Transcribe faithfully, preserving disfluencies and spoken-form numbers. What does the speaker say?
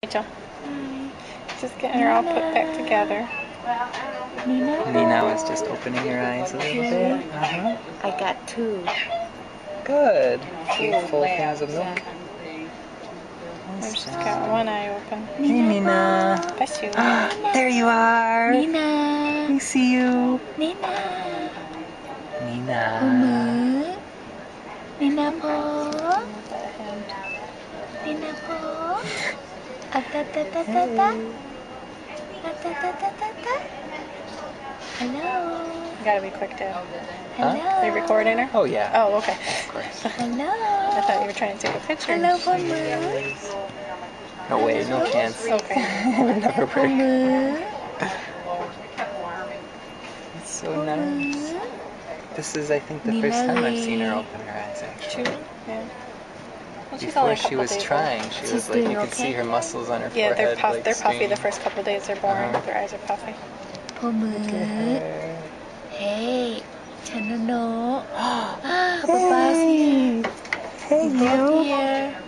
Rachel. Just getting her all put back together. Nina? Nina was just opening her eyes a little bit. Uh-huh. I got two. Good. Two full things of milk. She's got one eye open. Hey, Nina. Bless you. There you are. Nina. We see you. Nina. Nina. Mama. Nina po. Nina po. Atatatata. Atatatata. Hello. You gotta be quick, Dad. Hello. Huh? Are you recording her? Oh, yeah. Oh, okay. Of course. Hello. I thought you were trying to take a picture. Hello, Mama. No way, no chance. Okay. It would never work. Mama. It's so nice. This is, I think, the first time I've seen her open her eyes, actually. True? Yeah. Well, she's only Before a she couple was days trying, old. she She's was like, you doing could see okay? her muscles on her Yeah, forehead. they're, puff, like, they're puffy the string. first couple days they're born. Uh-huh. Their eyes are puffy. Mama. Hey. Hey. Chana no. Ah, Papa's here. Hey, Both you. here.